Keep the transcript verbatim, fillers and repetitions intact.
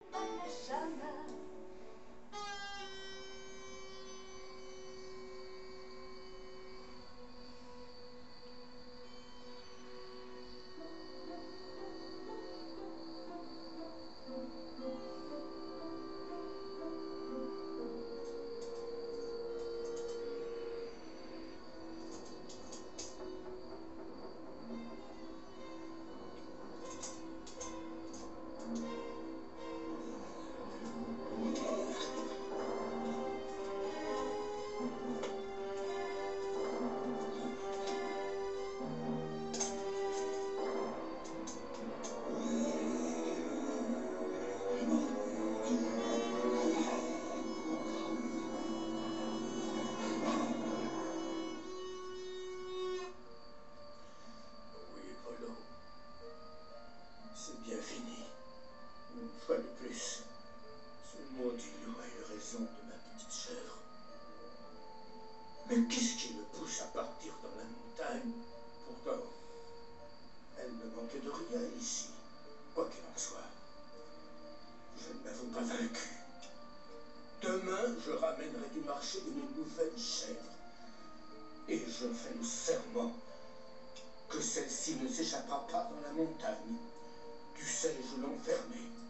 Benjamin. C'est bien fini. Une fois de plus, ce maudit loup a eu raison de ma petite chèvre. Mais qu'est-ce qui me pousse à partir dans la montagne? Pourtant, elle ne manquait de rien ici. Quoi qu'il en soit, je ne m'avoue pas vaincu. Demain, je ramènerai du marché une nouvelle chèvre. Et je fais le serment que celle-ci ne s'échappera pas dans la montagne. Tu sais, je l'enfermais.